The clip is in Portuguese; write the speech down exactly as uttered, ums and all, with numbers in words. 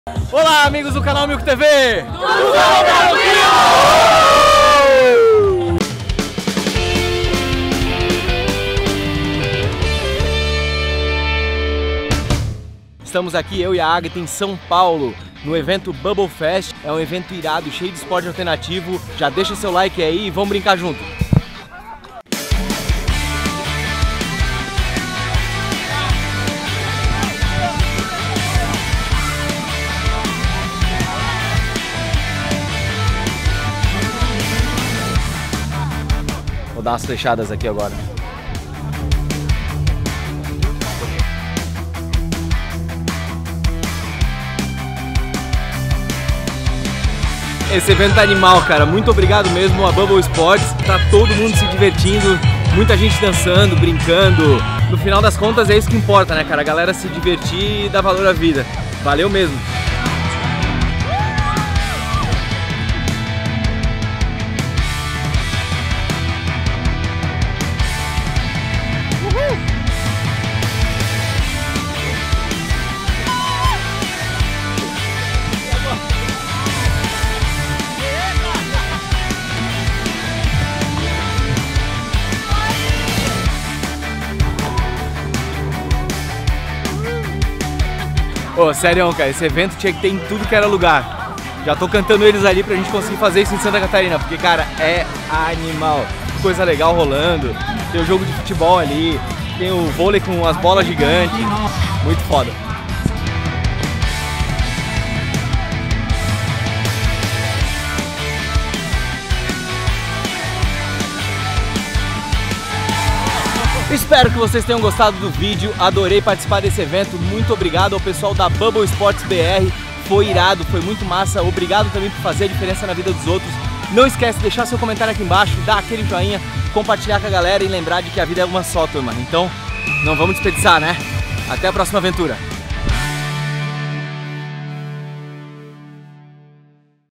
Olá, amigos do canal Milk T V! Tudo tranquilo! Estamos aqui, eu e a Agatha, em São Paulo, no evento Bubble Fest. É um evento irado, cheio de esporte alternativo. Já deixa seu like aí e vamos brincar junto! Vou dar umas flechadas aqui agora. Esse evento tá animal, cara. Muito obrigado mesmo a Bubble Sports. Tá todo mundo se divertindo, muita gente dançando, brincando. No final das contas é isso que importa, né, cara? A galera se divertir e dar valor à vida. Valeu mesmo! Ô, oh, sério, cara, esse evento tinha que ter em tudo que era lugar. Já tô cantando eles ali pra gente conseguir fazer isso em Santa Catarina, porque, cara, é animal. Coisa legal rolando, tem o jogo de futebol ali, tem o vôlei com as bolas gigantes, muito foda. Espero que vocês tenham gostado do vídeo, adorei participar desse evento, muito obrigado ao pessoal da Bubble Sports B R, foi irado, foi muito massa, obrigado também por fazer a diferença na vida dos outros. Não esquece de deixar seu comentário aqui embaixo, dar aquele joinha, compartilhar com a galera e lembrar de que a vida é uma só, turma. Então, não vamos desperdiçar, né? Até a próxima aventura!